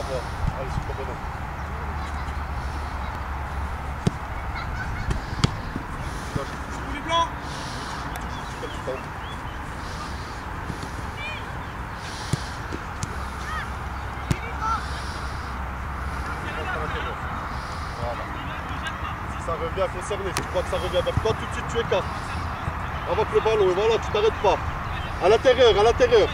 revoir. Allez, super bonhomme. Tous les blancs. Voilà. Si ça revient concerné, si tu crois que ça revient vers toi, tout de suite tu écartes. Avant que le ballon, et voilà, tu t'arrêtes pas. À l'intérieur, à l'intérieur.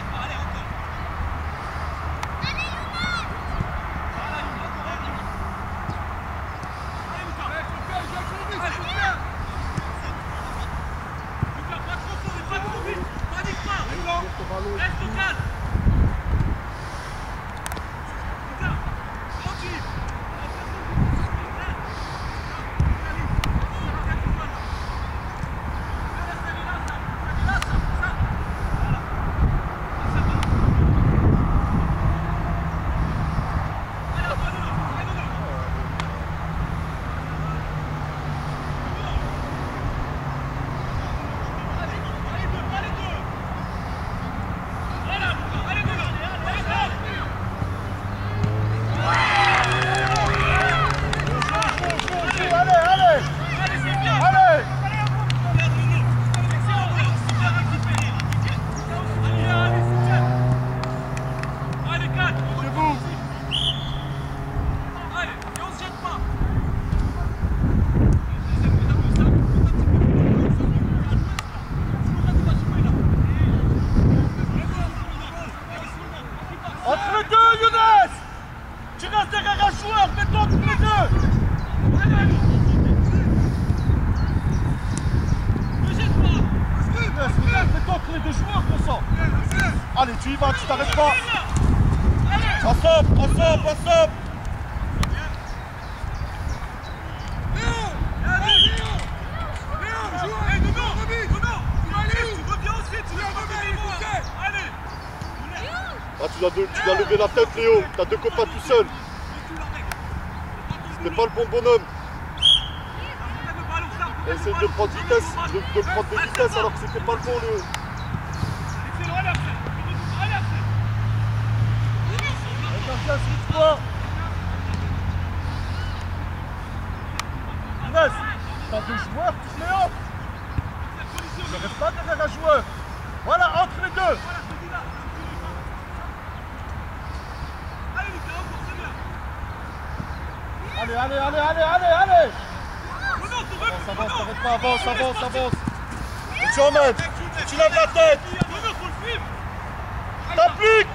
Entre les deux, Younes! Tu restes derrière un joueur, mets-toi entre les deux! Ne jette pas! Younes, mets-toi entre les deux joueurs, bon sang! Allez, tu y vas, tu t'arrêtes pas! Ensemble, ensemble, ensemble! Ah, tu dois lever la tête, Léo. T'as deux copains tout seul. C'était pas le bon bonhomme. Essaye de prendre vitesse, de prendre de vitesse alors que c'était pas le bon, Léo. Attention, switch-toi. Younes, t'as deux joueurs, tu les offres. Ne reste pas derrière un joueur. Voilà, entre les deux. Allez, allez, allez, allez, allez, allez! Avance, avance, t'arrête pas, avance, avance, avance! Et tu emmènes! Et tu lèves la tête! T'appliques!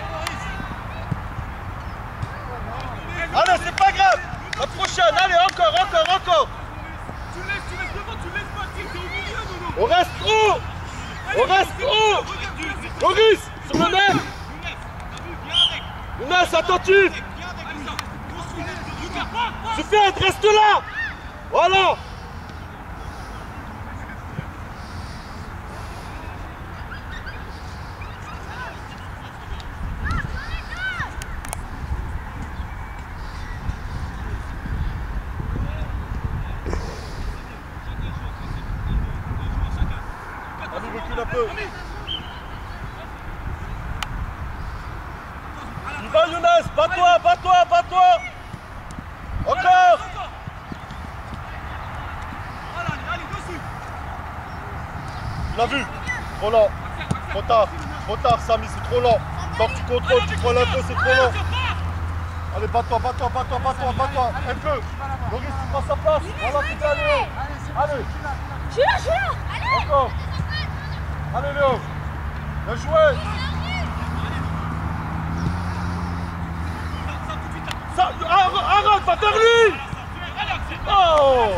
Allez, c'est pas grave! La prochaine, allez, encore, encore, encore! Tu laisses devant, tu laisses pas tirer, t'es au milieu, Nono! On reste haut! On reste haut! Loris, sur le net! Younes, attentif! Soufiane, reste là! Voilà! Allez, recule un peu. Il va, Younes! Bats-toi, bats-toi, bats-toi! Encore! Tu l'as vu? Trop lent. Trop tard, Samy, c'est trop lent. Tant que tu contrôles un peu, c'est trop lent. Allez, bats-toi, bats-toi, bats-toi, bats-toi, bats-toi. Un peu. Loris, tu prends sa place. Voilà, tu fais Léo. Allez. Je suis là, allez. Encore. Allez, Léo. Bien joué. Arrête, va vers lui. Oh.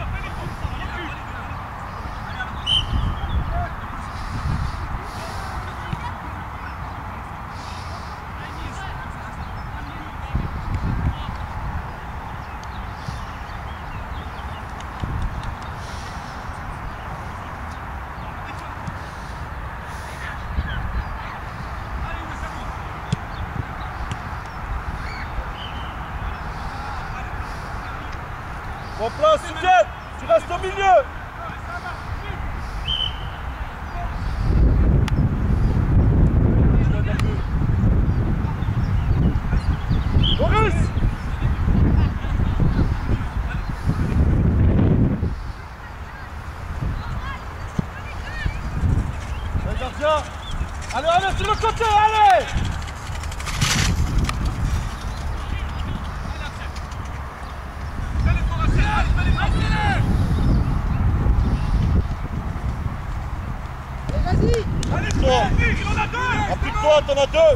Bon place, Soufiane, tu restes au milieu. Maurice. côté, allez! Applique-toi! Applique-toi, t'en as deux!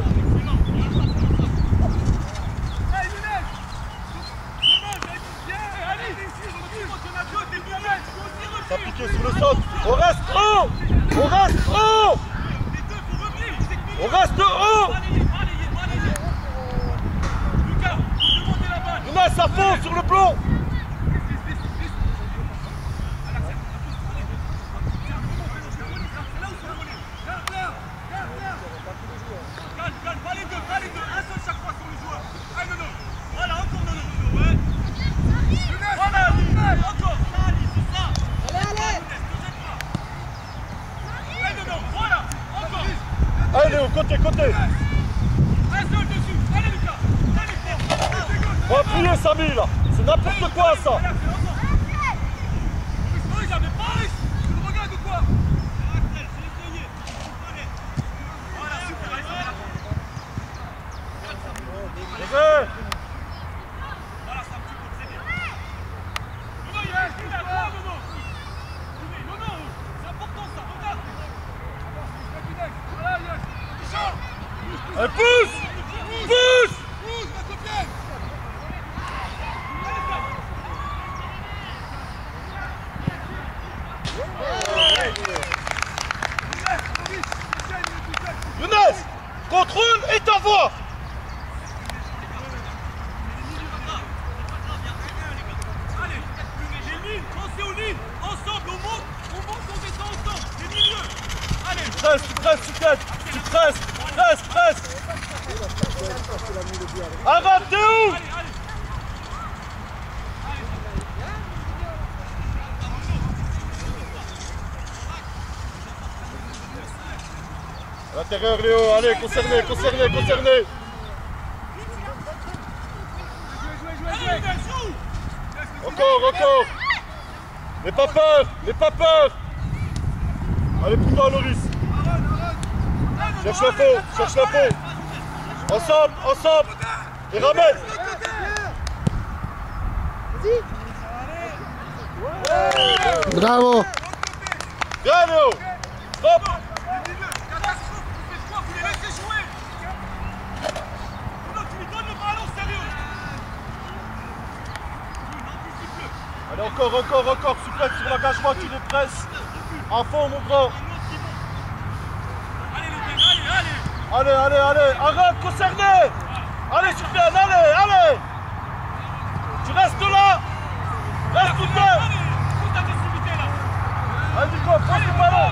S'appliquer sur le sol! On reste haut! On reste haut! On reste haut! Younes, ça fonce sur le plomb! Allez, au côté, côté! Un seul dessus! Allez Lucas! Allez! On va appuyer Samy là! C'est n'importe quoi ça! Oui, j'avais pas riche! Tu me regardes ou quoi? Voilà, super! Levez! Voilà, ça me tue pour très bien! Non, il reste! Non, c'est important ça! Regarde! Voilà, yes! Allez, pousse! Pousse! Pousse, ma copine! Younes! Contrôle et t'envoie! Allez, les lignes, pensez aux lignes! Ensemble, on monte, on descend ensemble! Les milieux! Allez! Tu presses, tu presses! Presse! Arrête, t'es où? Allez! À l'intérieur, Léo, allez, concerné! Encore! N'aie pas peur! Allez, pour toi, Loris! Cherche la faux! Ensemble! Et ramène! Bravo! Viens, Léo! Hop! Catastrophe! Vous faites quoi? Vous les laissez jouer? Non, tu lui donnes le ballon, sérieux! Allez, encore! Souplesse sur l'engagement, tu les presses! À fond, mon grand! Allez, les gars, allez! Allez! Arrête, concerné! Allez, Soufiane, allez! Tu restes là! Reste tout seul! Allez! Toute agressivité là! Allez, Nico, pose le ballon!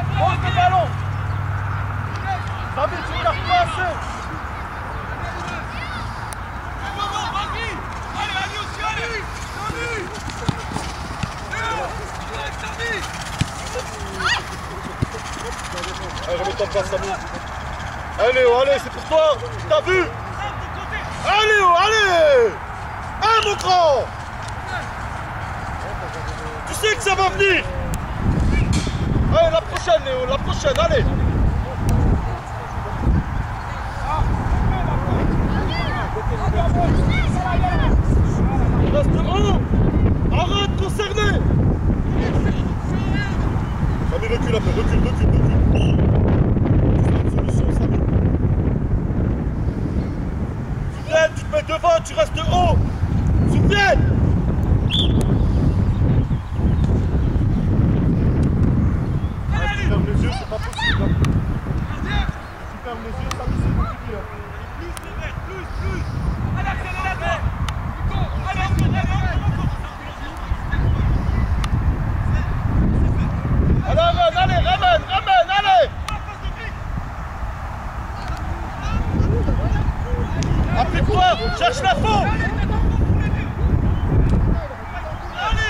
David, tu ne gardes pas assez! Non, vas-y! Allez aussi, allez! Allez, remets-toi en place, Samy! Allez, Léo, c'est pour toi! T'as vu? Allez, Léo, Allez, mon grand! Tu sais que ça va venir! Allez, la prochaine, Léo, allez! Reste haut! Arrête, concerné! Samy, recule un peu, recule! Soufiane, tu te mets devant, tu restes haut! Soufiane! Tu fermes les yeux, c'est pas possible. Tu fermes les yeux, Samy, c'est compliqué. Plus! Allez, accélérateur! Allez! Allez, ramène, allez! Applique-toi, cherche la faute! Allez!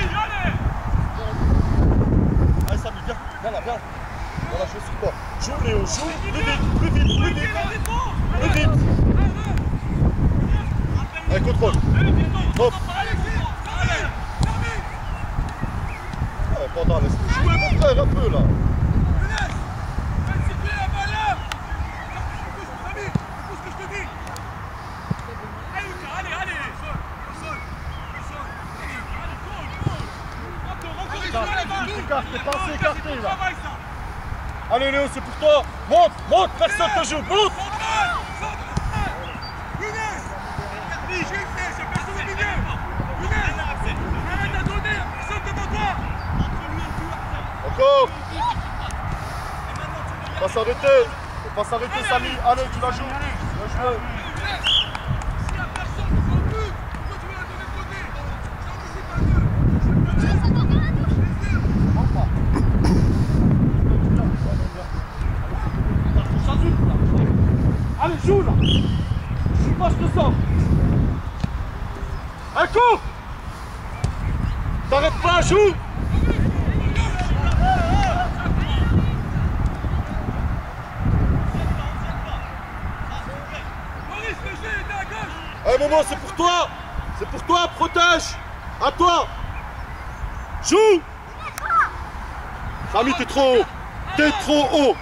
Allez, Samy, viens là. Voilà, je suis toi. Joue, Léo, joue, plus vite! Allez, contrôle! Hop! Pendant, laisse-nous jouer, mon frère, un peu là! t'écartes, t'es pas assez écarté là. Allez Léo, c'est pour toi. Monte, monte, personne te joue, monte. Encore. Faut pas s'arrêter. Faut pas s'arrêter Samy. Allez, tu la joues. Tu vas jouer. Allez, joue là. Joue pas, je te sors. Un coup. T'arrêtes pas, joue. Un moment, c'est pour toi. C'est pour toi, protège. À toi. Joue. Samy, t'es trop haut. T'es trop haut.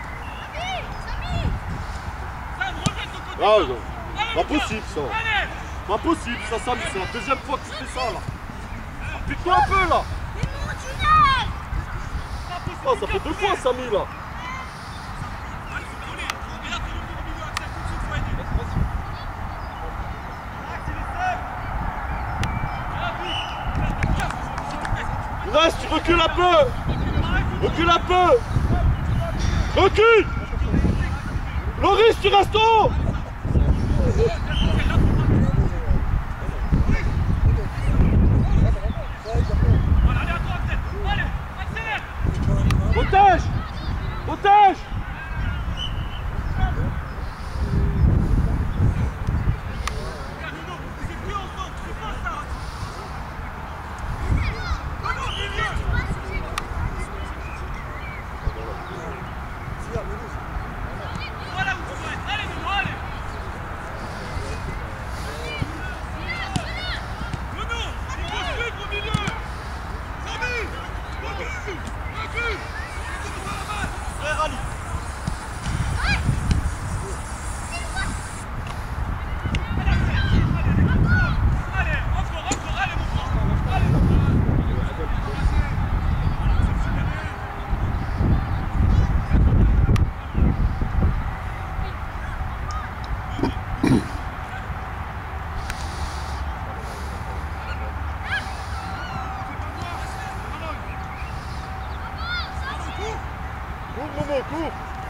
Ah non, pas possible ça. Pas possible ça, Samy, c'est la deuxième fois que tu fais ça là. Applique-toi un peu là. Oh, ça fait 2 fois Samy là. Reste, tu recules un peu. Recule un peu. Recule. Loris, tu restes haut. Protège. Protège. Cours.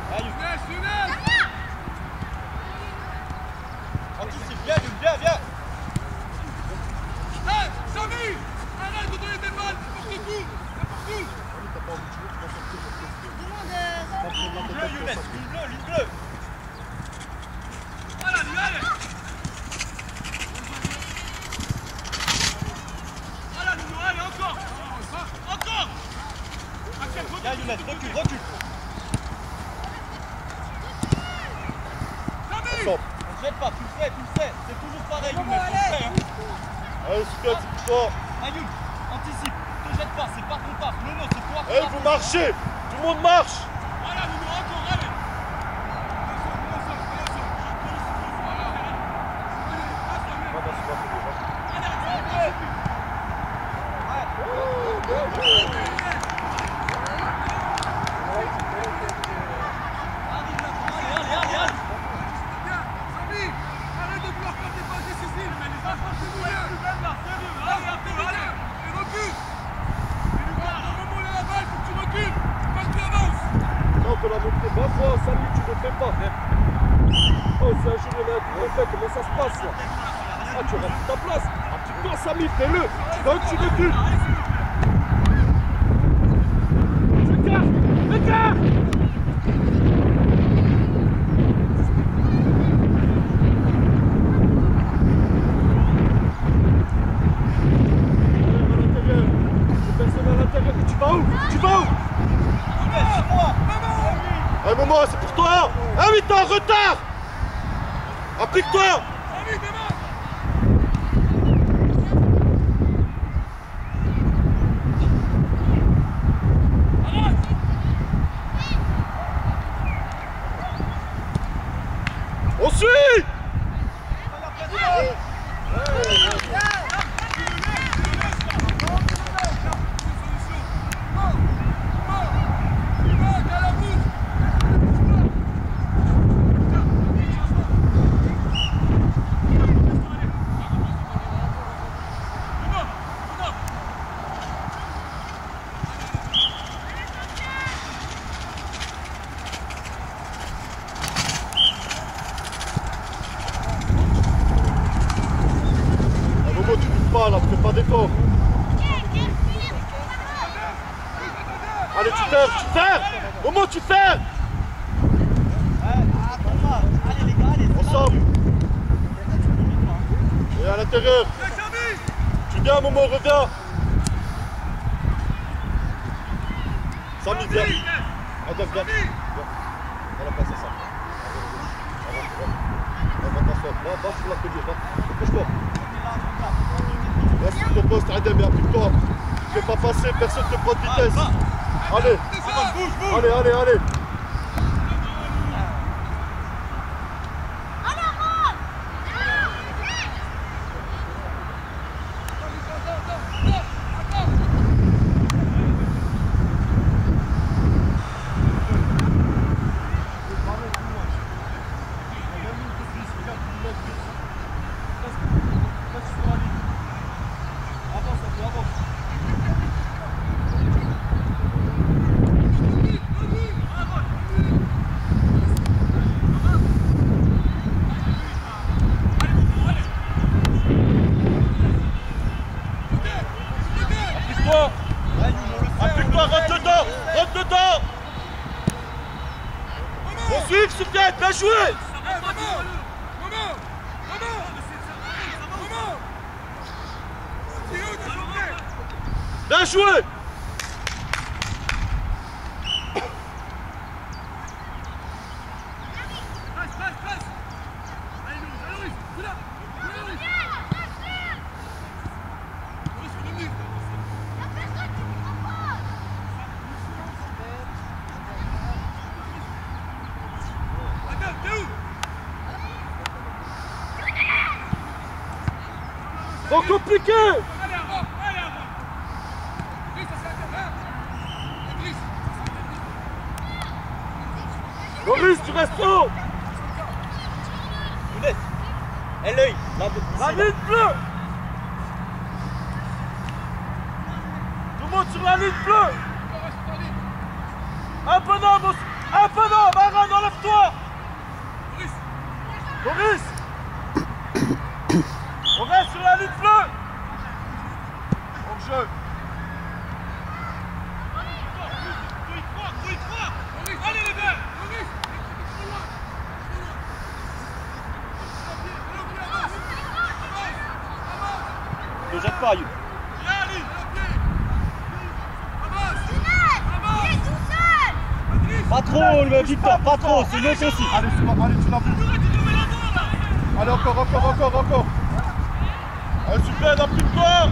Anticipe, viens, viens. Hey, Samy, arrête de donner des balles, pour tes coups, Ligne bleue. Allez. Voilà, Nuno, allez, encore. Viens Younes, recule. Samy. On ne jette pas, tu le sais. C'est toujours pareil Younes, tu le sais. Allez, super, c'est pour toi. Ayoub, anticipe, te jette pas, c'est pas ton taf. Non, c'est toi. Eh, vous marchez. Tout le monde marche. Voilà, Nuno, encore, allez. On l'a montré 20 fois, Samy, tu ne le fais pas. Oh, c'est un jour, il y en a qui le fait, comment ça se passe là? Ah, tu rates ta place. Applique-toi, Samy, fais-le. Donc tu recules. Écarte. Personne à l'intérieur. Tu vas où? Un moment, c'est pour toi. Ah oui, t'es en retard. Applique-toi. On suit. pas là, fais pas d'effort. Allez, tu fermes. Moment, tu fermes. Ensemble. Et à l'intérieur. Tu viens, Momo, reviens. Samy, viens. Adam, viens. On a passé ça. Va sur la pilier, va. Dépêche-toi. Reste sur ton poste, Adam, et applique-toi. Tu ne fais pas passer, personne ne te prend de vitesse. Allez. Allez. Bien joué! Bien joué! Trop compliqué! Maurice, tu restes haut! Et l'œil! La ligne bleue! Tout le monde sur la ligne bleue! Un peu d'homme! Aaron, enlève-toi! Maurice! On reste sur la ligne bleue! Hors-jeu! Allez les gars! Ne jette pas, You. Pas trop, le Victor, pas trop, c'est l'autre aussi. Allez, tu l'as vu. Allez, encore. Allez, super, applique-toi.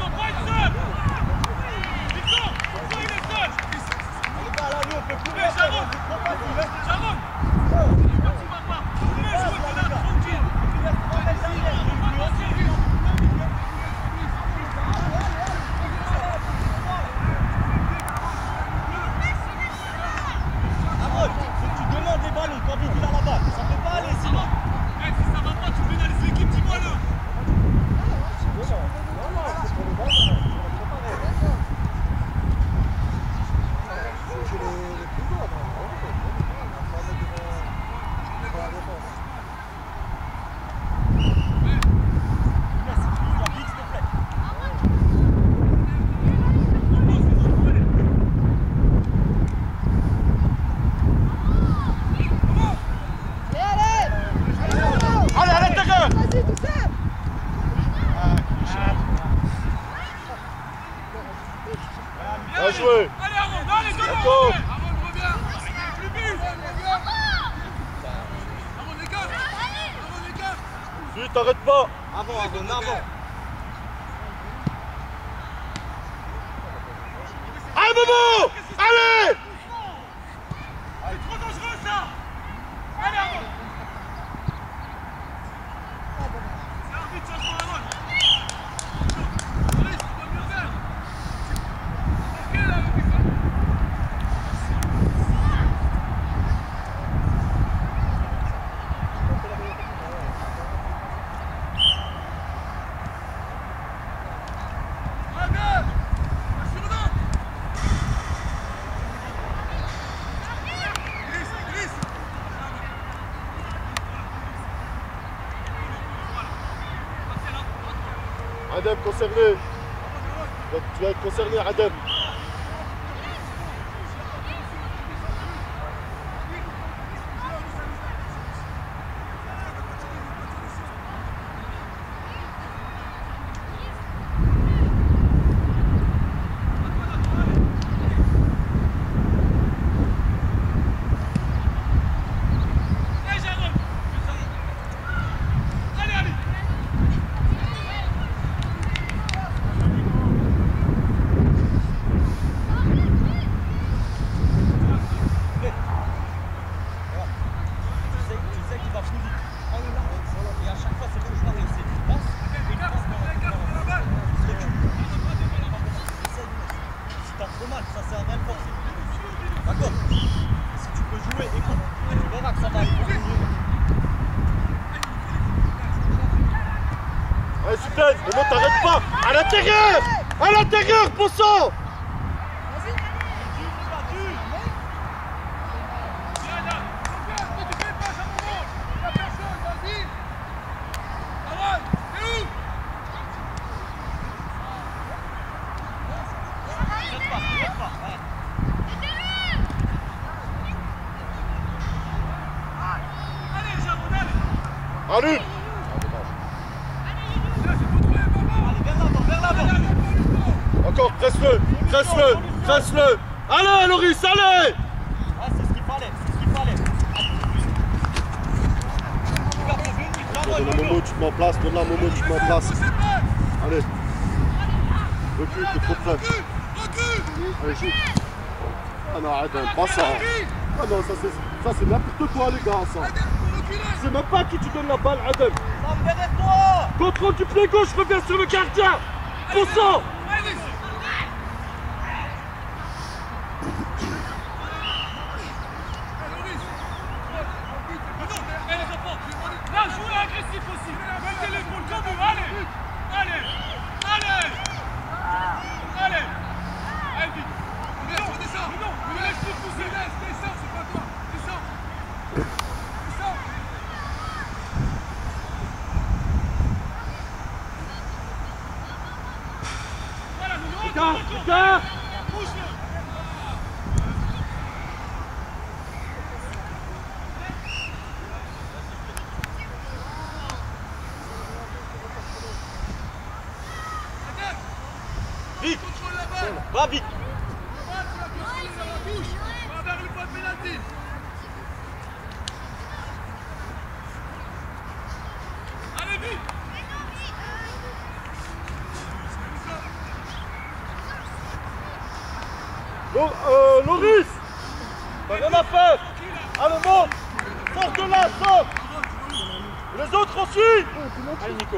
Bien joué. Allez, allez, Encore. Vite, t'arrêtes pas. Avant. Allez, Momo. Allez. C'est trop dangereux ça. Allez, avant. C'est un vite changement à droite. Adem concerné. Tu vas être concerné, Adem. Allez, Soudaine, mais non, t'arrêtes pas. À l'intérieur. À l'intérieur, bon sang. Allume. Encore, presse-le, presse-le, presse-le. Allez, Loris, allez. Ah, c'est ce qu'il fallait, c'est ce qu'il fallait. Donne la Momo, tu te mets en place, donne la Momo, tu te mets en place. Allez. Recule, t'es trop près. Allez, joue. Ah non, arrête, pas ça. Ah non, ça c'est n'importe quoi, les gars, ça. C'est même pas à qui tu donnes la balle, Adem. Contrôle du pied gauche, reviens sur le gardien. Bon sang. Là, jouez agressif aussi. Mettez l'épaule comme eux. Allez. Allez. Allez. Allez. Allez, vite. Descends. Non, ne laisse plus pousser. Descends, c'est pas toi. Descends. Descends. Voilà, nous Regarde. bouge-le. Vite. Va vite. Va vers le point de pénalty. Allez, vite. Loris, t'as rien à faire. Allez, monte. Sors de là, sors. Les autres aussi. Allez, Nico.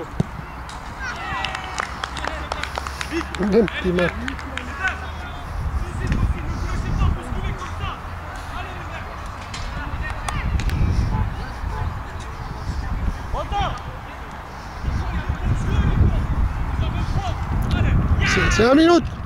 Même petit mec. C'est 1 minute.